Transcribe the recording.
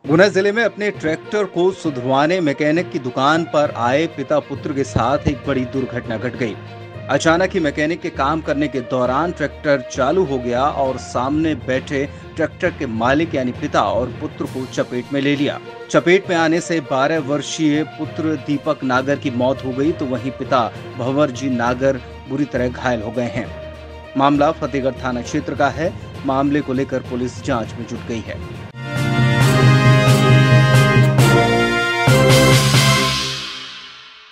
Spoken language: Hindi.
गुना जिले में अपने ट्रैक्टर को सुधरवाने मैकेनिक की दुकान पर आए पिता पुत्र के साथ एक बड़ी दुर्घटना घट गई। अचानक ही मैकेनिक के काम करने के दौरान ट्रैक्टर चालू हो गया और सामने बैठे ट्रैक्टर के मालिक यानी पिता और पुत्र को चपेट में ले लिया। चपेट में आने से 12 वर्षीय पुत्र दीपक नागर की मौत हो गई तो वहीं पिता भंवरजी नागर बुरी तरह घायल हो गए हैं। मामला फतेहगढ़ थाना क्षेत्र का है। मामले को लेकर पुलिस जांच में जुट गई है।